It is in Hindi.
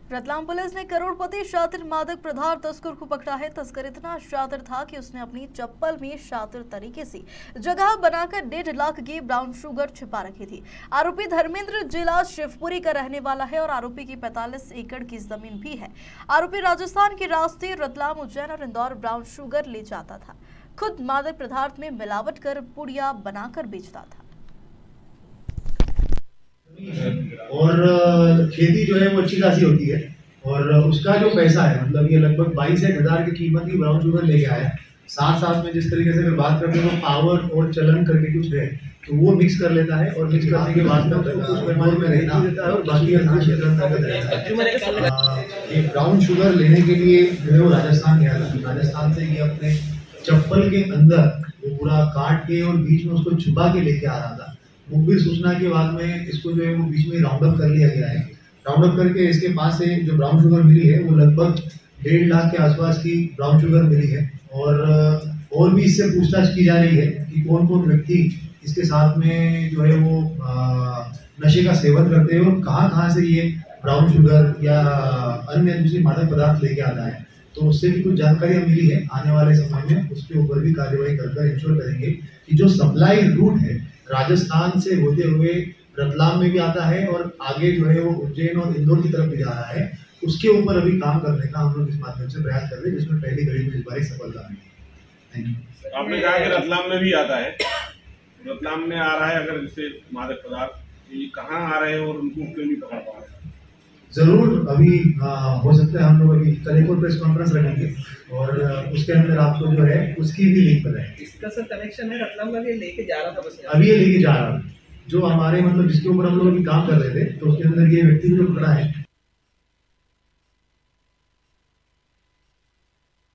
रतलाम पुलिस ने करोड़पति शातिर मादक पदार्थ तस्कर को पकड़ा है। तस्कर इतना शातिर था कि उसने अपनी चप्पल में शातिर तरीके से जगह बनाकर 1.5 लाख की ब्राउन शुगर छिपा रखी थी। आरोपी धर्मेंद्र जिला शिवपुरी का रहने वाला है और आरोपी की 45 एकड़ की जमीन भी है। आरोपी राजस्थान के रास्ते रतलाम, उज्जैन और इंदौर ब्राउन शुगर ले जाता था। खुद मादक पदार्थ में मिलावट कर पुड़िया बनाकर बेचता था। और खेती जो है वो अच्छी खासी होती है और उसका जो पैसा है मतलब ये लगभग 22 हज़ार की कीमत की ब्राउन शुगर लेके आया। साथ साथ में जिस तरीके से अगर बात करते हैं तो पावर और चलन करके कुछ है तो वो मिक्स कर लेता है और मिक्स करने के बाद में उसको कुछ पैमाने में रहना देता है और बाकी ये ब्राउन शुगर लेने के लिए जो है वो राजस्थान गया था। राजस्थान से ये अपने चप्पल के अंदर वो पूरा काट के और बीच में उसको छुपा के लेके आ रहा था। मुखबिर सूचना के बाद में इसको जो है वो बीच में राउंड अप कर लिया गया है। राउंड अप करके इसके पास से जो ब्राउन शुगर मिली है वो लगभग 1.5 लाख के आसपास की ब्राउन शुगर मिली है और भी इससे पूछताछ की जा रही है कि कौन कौन व्यक्ति इसके साथ में जो है वो नशे का सेवन करते हैं और कहाँ से ये ब्राउन शुगर या अन्य दूसरी मादक पदार्थ लेके आता है। तो उससे भी कुछ जानकारियां मिली है। आने वाले समय में उसके ऊपर भी कार्रवाई कर इंश्योर करेंगे कि जो सप्लाई रूट है राजस्थान से होते हुए रतलाम में भी आता है और आगे जो है वो उज्जैन और इंदौर की तरफ भी जा रहा है, उसके ऊपर अभी काम करने का हम लोग इस माध्यम से प्रयास कर रहे हैं, जिसमें पहली घड़ी में इस बार सफलता मिली। Thank you. आपने कहा कि रतलाम में भी आता है, रतलाम में आ रहा है, अगर जैसे मादक पदार्थ ये कहाँ आ रहे हैं और उनको क्यों नहीं पकड़ पा रहे? जरूर अभी हो सकता है हम लोग अभी कल एक और प्रेस कॉन्फ्रेंस रखेंगे और उसके अंदर आपको जो है उसकी भी लिंक बताएंगे। इसका सर कनेक्शन है रतलाम में, लेके जा रहा था बस अभी ये लेके जा रहा है जो हमारे मतलब जिसके ऊपर हम लोग अभी काम कर रहे थे तो उसके अंदर ये व्यक्ति जो पकड़ा है